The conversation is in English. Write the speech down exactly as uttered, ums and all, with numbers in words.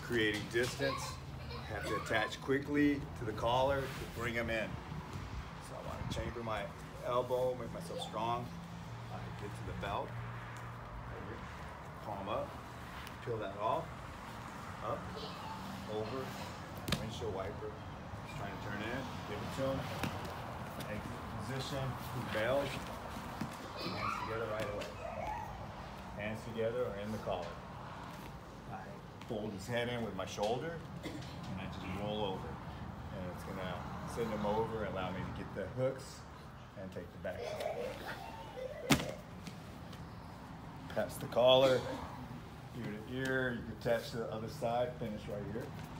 creating distance. Have to attach quickly to the collar to bring them in. So I want to chamber my elbow, make myself strong. I get to the belt, right here. Palm up, peel that off, up, over, windshield wiper. Just trying to turn in, give it to him. Exit position, two bells, hands together right away. Hands together or in the collar. I fold his head in with my shoulder and I just roll over. And it's gonna send him over, allow me to get the hooks and take the back. Pass the collar, ear to ear, you can attach to the other side, finish right here.